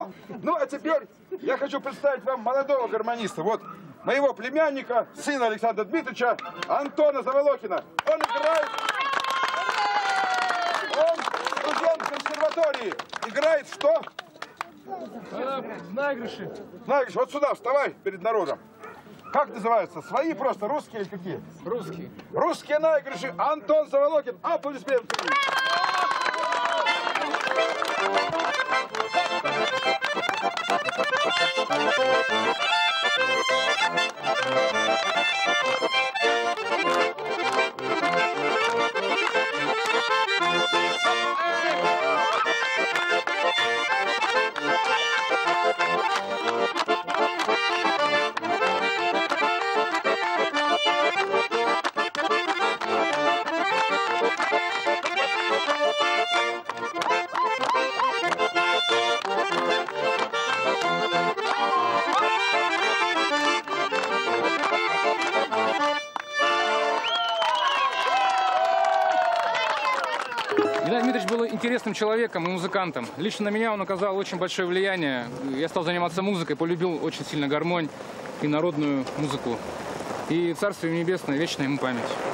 Ну, а теперь я хочу представить вам молодого гармониста. Вот моего племянника, сына Александра Дмитриевича, Антона Заволокина. Он играет... Он студент консерватории. Играет что? Наигрыши. Наигрыши. Вот сюда, вставай перед народом. Как называются? Свои просто, русские или какие? Русские. Русские наигрыши. Антон Заволокин. Аплодисменты. Геннадий Дмитриевич был интересным человеком и музыкантом. Лично на меня он оказал очень большое влияние. Я стал заниматься музыкой, полюбил очень сильно гармонь и народную музыку. И Царствие Небесное, вечная ему память.